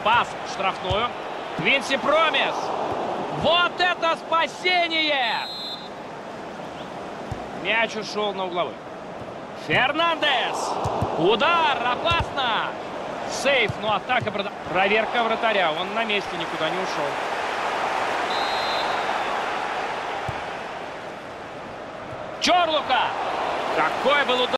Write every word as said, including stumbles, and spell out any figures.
Пас в штрафную. Квинси Промис. Вот это спасение! Мяч ушел на угловой. Фернандес. Удар. Опасно. Сейф. Но атака. Проверка вратаря. Он на месте, никуда не ушел. Чорлука. Какой был удар.